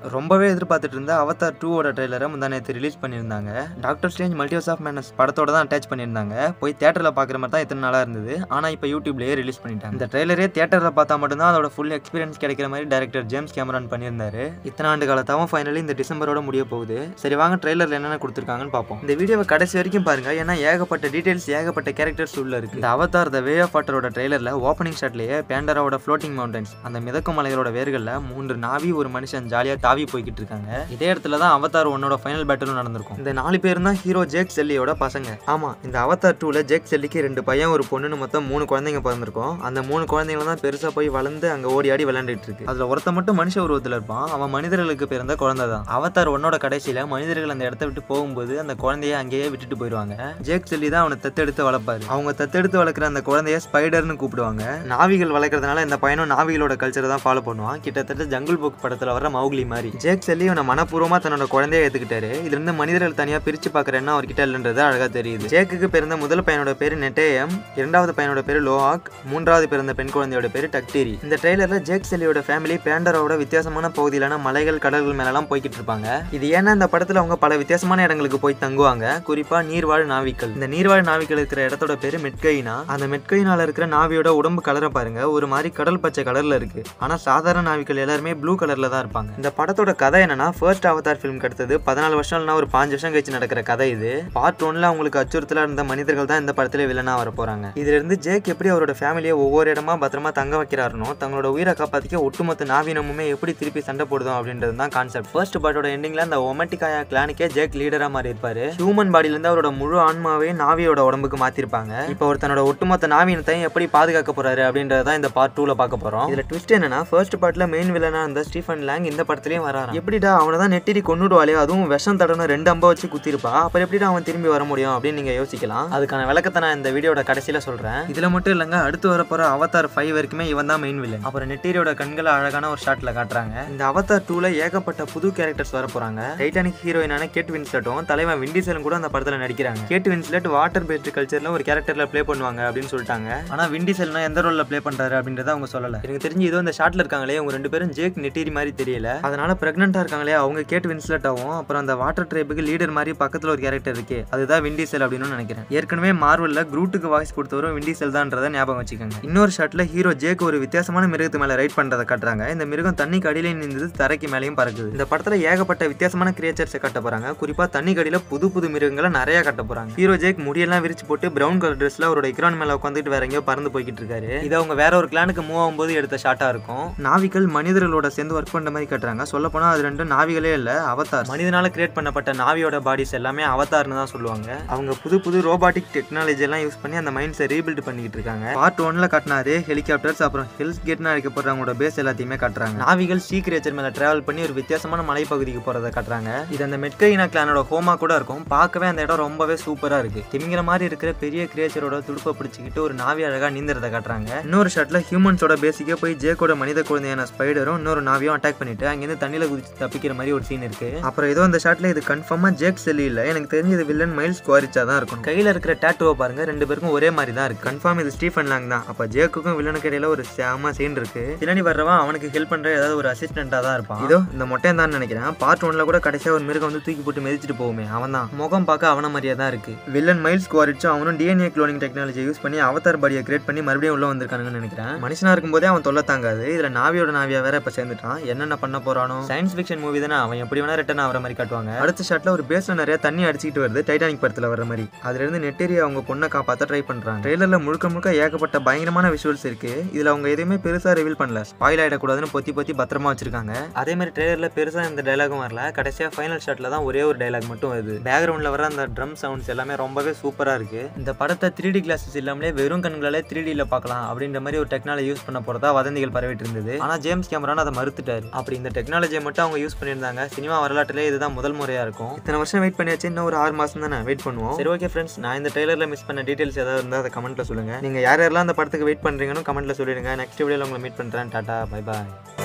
ரொம்பவே எதிர்பார்த்துட்டு இருந்த அவதார் 2 ஓட ட்ரெய்லரை முந்தா நேத்து ரிலீஸ் பண்ணியிருந்தாங்க. Doctor strange multiverse of madness படத்தோட தான் அட்டாச் பண்ணியிருந்தாங்க. போய் தியேட்டர்ல பார்க்குற மாதிரி தான் இத்தனை நாளா இருந்தது. ஆனா இப்போ யூடியூப்லயே ரிலீஸ் பண்ணிட்டாங்க. இந்த ட்ரெய்லரே தியேட்டர்ல பார்த்தா மட்டும்தான் அதோட ஃபுல் எக்ஸ்பீரியன்ஸ் கிடைக்கிற மாதிரி டைரக்டர் ஜேம்ஸ் கேமரான் பண்ணியிருந்தாரு. இத்தனை ஆண்டு காலத்தாவும் ஃபைனலி இந்த டிசம்பரோட முடிய போகுது. சரி வாங்க ட்ரெய்லர்ல என்னென்ன கொடுத்துருக்காங்கன்னு பார்ப்போம். இந்த வீடியோவை கடைசி வரைக்கும் பாருங்க, ஏன்னா ஏகப்பட்ட டீடைல்ஸ் ஏகப்பட்ட கேரக்டர்ஸ் உள்ள இருக்கு. இந்த அவதார் த வே ஆஃப் வாட்டரோட ட்ரெய்லர்ல ஓப்பனிங் ஷாட்லயே பேண்டராவோட ஃப்ளோட்டிங் மவுண்டன்ஸ் அந்த மிதக்கும் மலைகளோட வேர்கள்ல 3 நாவி ஒரு மனுஷன் ஜாலியா தாவி போய்கிட்டு இருக்காங்க. இதே இடத்துல தான் அவதார் 1ஓட ஃபைனல் பேட்டிலும் நடந்திருக்கும். இந்த 4 பேர் தான் ஹீரோ ஜேக் செல்லியோட பசங்க. ஆமா, இந்த அவதார் 2ல ஜேக் செல்லிக்கு 2 பையன் ஒரு பொண்ணுன்னு மொத்தம் 3 குழந்தைங்க பிறந்திருக்கும். அந்த 3 குழந்தைங்க தான் பெருசா போய் வளர்ந்து அங்க ஓடி ஆடி விளையாண்டுட்டு இருக்கு. அதுல ஒருத்த மட்டும் மனுஷ உருவத்துல இருப்பான். அவன் மனிதர்களுக்கு பிறந்த குழந்தை தான். அவதார் 1ஓட கடைசியில மனிதர்கள் அந்த இடத்த விட்டு போகும்போது அந்த குழந்தைய அங்கேயே விட்டுட்டு போயிடுவாங்க. ஜேக் செல்லி தான் அவனை தத்தெடுத்து வளர்ப்பாரு. அவங்க தத்தெடுத்து வளர்க்குற அந்த குழந்தைய ஸ்பைடர்னு கூப்பிடுவாங்க. நாவிகள் வளர்க்கறதுனால இந்த பையனும் நாவிகளோட கல்ச்சரை தான் ஃபாலோ பண்ணுவான். கிட்டத்தட்ட ஜங்கிள் புக் படத்துல வர மௌக்லி மாதிரி. ஜேக் செல்லி இவனை மனப்பூர்வமா தன்னோட குழந்தைய ஏத்துக்கிட்டாரு. இதுல இருந்து மனிதர்கள் தனியா பிரிச்சு பாக்குற எண்ணம் அவர்கிட்ட இல்லன்றது அழகா தெரியுது. ஜேக்குக்கு பிறந்த முதல் பையனோட பேரு நெட்டேயம், 2வது பையனோட பேரு லோஹாக், 3வது பிறந்த பெண் குழந்தையோட பேரு டக்டீரி. இந்த ட்ரெய்லர்ல ஜேக் செல்லியோட ஃபேமிலி பேண்டரோட வித்தியாசமான பகுதியிலான மலைகள் கடல்கள் மேலாம் போய்கிட்டு இருப்பாங்க. இது ஏன்னா இந்த படத்துல அவங்க பல வித்தியாசமான இடங்களுக்கு போய் தங்குவாங்க. குறிப்பா நீர்வாழ் நாவிகள். இந்த நீர்வாழ் நாவிகள் இருக்கிற இடத்தோட பேரு மெட்கைனா. அந்த மெட்கைனால இருக்கிற நாவியோட உடம்பு கலரை பாருங்க, ஒரு மாதிரி கடல் பச்சை கலர்ல இருக்கு. ஆனா சாதாரண நாவிகள் எல்லாருமே ப்ளூ கலர்ல தான் இருப்பாங்க. இந்த படத்தோட கதை என்னன்னா, ஃபர்ஸ்ட் அவதார் ஃபிலிம் அடுத்தது 14 வருஷம் இல்லைனா ஒரு 5 வருஷம் கழிச்சு நடக்கிற கதை இது. பார்ட் 1ல அவங்களுக்கு அச்சுறுத்தலா இருந்த மனிதர்கள் தான் இந்த படத்துல வில்லனா வர போறாங்க. இதுல இருந்து ஜேக் எப்படி அவரோட ஃபேமிலியை ஒவ்வொரு இடமா பத்திரமா தங்க வைக்கிறாருனோ, தங்களோட உயிரை காப்பாத்திக்க ஒட்டுமொத்த நாவினமுமே எப்படி திருப்பி சண்டை போடுதோம் அப்படின்றது தான் கான்செப்ட். ஃபர்ஸ்ட் பார்ட்டோட எண்டிங்ல அந்த ஒமட்டிகாயா கிளானுக்கே ஜேக் லீடரா மாறி இருப்பாரு. ஹியூமன் பாடியில இருந்து அவரோட முழு ஆன்மாவே நாவியோட உடம்புக்கு மாத்திருப்பாங்க. இப்போ அவர் தன்னோட ஒட்டுமொத்த நாவினத்தையும் எப்படி பாதுகாக்க போறாரு அப்படின்றதான் இந்த பார்ட் 2ல பார்க்க போறோம். இதுல ட்விஸ்ட் என்னன்னா, ஃபர்ஸ்ட் பார்ட்ல மெயின் வில்லனா இருந்த ஸ்டீஃபன் லாங் இந்த படத்துலயும் வராராம். எப்படிடா அவனை தான் நெட்டிரி கொன்னுடுவாளே, அதுவும் விஷம் தடவை 2 அம்பா வச்சு குத்திருப்பா, அப்புறம் எப்படி அவன் திரும்பி வர முடியும் அப்படின்னு நீங்க யோசிக்கலாம். அதுக்கான விளக்கத்தை நான் இந்த வீடியோட கடைசியில சொல்றேன். இதுல மட்டும் இல்லங்க, அடுத்து வர போற அவதார் 5 வரைக்குமே இவன் தான் மெயின் வில்லன். அப்புறம் நெட்டிரியோட கண்களை அழகான ஒரு ஷாட்ல காட்டுறாங்க. இந்த அவதார் 2ல ஏகப்பட்ட புது கேரக்டர்ஸ் வர போறாங்க. டைட்டானிக் ஹீரோயினான கேட் வின்ஸ்லெட்டும் தலைவன் வின் டீசலும் கூட அந்த படத்துல நடிக்கிறாங்க. கேட் வின்ஸ்லெட் வாட்டர் பேஸ்ட் கல்ச்சர்ல ஒரு கேரக்டர்ல ப்ளே பண்ணுவாங்க அப்படின்னு சொல்லிட்டாங்க. ஆனா வின் டீசல்னா எந்த ரோல்ல ப்ளே பண்றாரு அப்படின்றத அவங்க சொல்லல. எனக்கு தெரிஞ்சு இதோ இந்த ஷாட்ல இருக்காங்களே அவங்க 2 பேரும் ஜேக் நெட்டிரி மாதிரி தெரியல. அதனால பிரெக்னன்ட்டா இருக்காங்களே அவங்க கேட் வின்ஸ்லெட் ஆகும். அப்புறம் அந்த வாட்டர் ட்ரைபுக்கு லீடர் மாதிரி பக்கத்துல ஒரு கேரக்டர் இருக்கு, அதுதான் வின் டீசல் அப்படின்னு நினைக்கிறேன். ஏற்கனவே மார்வல்ல க்ரூட்டுக்கு வாய்ஸ் கொடுத்தவரும் வின் டீசல் தான்றதை ஞாபகம் வச்சுக்கோங்க. இன்னொரு ஷாட்ல ஹீரோ ஜேக் ஒரு வித்தியாசமான மிருகத்து மேல ரைட் பண்றதை காட்டுறாங்க. இந்த மிருகம் தண்ணிக்கு அடியில நின்று தரைக்கு மேலேயும் பறக்குது. இந்த படத்துல ஏகப்பட்ட வித்தியாசமான கிரியேச்சர்ஸை கட்ட போறாங்க. குறிப்பா தண்ணி கடியில புது புது மிருகங்களை நிறைய கட்ட போறாங்க. ஹீரோ ஜேக் முடியெல்லாம் விரிச்சு போட்டு பிரவுன் கலர் ட்ரெஸ்ல அவரோட இக்ரான் மேல உட்காந்துட்டு வேற எங்கேயோ பறந்து போய்கிட்டு இருக்காரு. இது அவங்க வேற ஒரு கிளானுக்கு மூவ் ஆகும்போது எடுத்த ஷாட்டா இருக்கும். நாவிகள் மனிதர்களோட சேர்ந்து ஒர்க் பண்ற மாதிரி கட்டுறாங்க. சொல்ல போனா அது 2 நாவிகளே இல்ல, அவதார். மனிதனால கிரியேட் பண்ணப்பட்ட நாவியோட பாடிஸ் எல்லாமே அவதார்னு தான் சொல்லுவாங்க. அவங்க புது புது ரோபாட்டிக் டெக்னாலஜி எல்லாம் யூஸ் பண்ணி அந்த மைண்ட்ஸை ரீபில்ட் பண்ணிட்டு இருக்காங்க. பார்ட் 1ல காட்டினாரு ஹெலிகாப்டர்ஸ், அப்புறம் ஹெல்ஸ் கேட்னு அழைக்கப்படுறவங்களோட பேஸ் எல்லாத்தையுமே காட்டுறாங்க. நாவிகள் சீ கிரியேச்சர் மேல டிராவல் பண்ணி ஒரு வித்தியாசமான மலைப்பகுதிக்கு போறதை காட்டுறாங்க. இது அந்த மெட்கைனா கிளானோட ஹோமா கூட இருக்கும். பார்க்கவே அந்த இடம் ரொம்பவே சூப்பரா இருக்கு. திமிங்கிற மாதிரி இருக்கிற பெரிய கிரியேச்சரோட துடுப்பை பிடிச்சிக்கிட்டு ஒரு நாவி அழகா நீந்திரத்தை காட்டுறாங்க. இன்னொரு ஷாட்ல ஹியூமன்ஸோட பேசிக்கே போய் ஜேக்கோட மனித குழந்தையான ஸ்பைடரும் இன்னொரு நாவியும் அட்டாக் பண்ணிட்டு அங்கிருந்து தண்ணியில குதிச்சு தப்பிக்கிற மாதிரி ஒரு சீன் இருக்கு. அப்புறம் ஏதோ அந்த ஷாட்ல இது கன்ஃபார்மா ஜேக் செல்லி இல்ல, எனக்கு தெரிஞ்சது வில்லன் மைல்ஸ் குவாரிச்சா தான் இருக்கும். கையில இருக்கிற டாட்டூவை பாருங்க, 2 பேருக்கும் ஒரே மாதிரி தான் இருக்கு. கன்ஃபார்ம் இது ஸ்டீஃபன் லாங் தான். அப்ப ஜேக்குக்கும் வில்லனுக்கு இடையில ஒரு சேமா சீன் இருக்கு. பின்னாடி வர்றவன் அவனுக்கு ஹெல்ப் பண்ற ஏதாவது ஒரு அசிஸ்டண்டா தான் இருப்பான். இதோ இந்த மொட்டையன் தான் நினைக்கிறேன். பார்ட் 1ல கூட கடைசியா ஒரு மிருகம் வந்து தூக்கி போட்டு மிதிச்சிட்டு போகுமே, அவன் தான். முகம் பார்க்க அவன மாதிரியா தான் இருக்கு. வில்லன் மைல்ஸ் குவாரிச்சும் அவனும் டிஎன்ஏ க்ளோனிங் டெக்னாலஜி யூஸ் பண்ணி அவதார் பாடியை கிரியேட் பண்ணி மறுபடியும் உள்ள வந்திருக்கானுன்னு நினைக்கிறேன். மனுஷனா இருக்கும்போதே அவன் தொல்லை தாங்காது. இதுல நாவியோட நாவியா வேற இப்ப சேர்ந்துட்டான். என்னென்ன பண்ண போறானோ. சயின்ஸ் ஃபிக்ஷன் மூவி தானே, அவன் எப்படி வேணா ரிட்டர்ன் ஆகிற மாதிரி காட்டுவாங்க. அடுத்த ஷாட்ல ஒரு பேஸ்ல நிறைய தண்ணி அடிச்சுட்டு வருது, டைட்டானிக் படத்துல வர மாதிரி. அதுல இருந்து நெட்டேரி அவங்க பொண்ணை காப்பாத்த ட்ரை பண்றாங்க. ட்ரெய்லர்ல முழுக்க முழுக்க ஏகப்பட்ட பயங்கரமான விஷுவல்ஸ் இருக்கு. இதுல அவங்க எதுவுமே பெருசா ரிவீல் பண்ணல, ஸ்பாயில் ஆயிடக்கூடாதுன்னு பொத்தி பத்திரமா வச்சிருக்காங்க. அதே மாதிரி ட்ரெய்லர்ல பெருசா இந்த டைலாகும் வரல. கடைசியா ஃபைனல் ஷாட்ல தான் ஒரே ஒரு டைலாக் மட்டும் வருது. பேக்ரவுண்ட்ல வர அந்த ட்ரம் சவுண்ட்ஸ் எல்லாமே ரொம்பவே சூப்பரா இருக்கு. இந்த படத்தை 3D கிளாஸஸ் இல்லாமலே வெறும் கண்களாலே 3Dல பார்க்கலாம் அப்படின்ற மாதிரி ஒரு டெக்னாலஜி யூஸ் பண்ண போறதா வதந்திகள் பரவிட்டு இருந்தது. ஆனா ஜேம்ஸ் கேமரான் அதை மறுத்துட்டாரு. அப்படி இந்த டெக்னாலஜியை மட்டும் அவங்க யூஸ் பண்ணியிருந்தாங்க. சினிமா வரலாற்றிலே இதுதான் முதல் முறையா இருக்கும். இத்தனை வருஷம் வெயிட் பண்ணியாச்சு, இன்னும் ஒரு 6 மாசம் தானே வெயிட் பண்ணுவோம். சரி ஓகே ஃப்ரெண்ட்ஸ், நான் இந்த ட்ரெய்லர்ல மிஸ் பண்ண டீடைல்ஸ் ஏதாவது இருந்தால் அதை கமெண்ட்ல சொல்லுங்க. நீங்க யாரெல்லாம் அந்த படத்துக்கு வெயிட் பண்றீங்கன்னு கமெண்ட்ல சொல்லிடுங்க. நெக்ஸ்ட் வீடியோல உங்களை மீட் பண்றேன். டாடா, பை பாய்.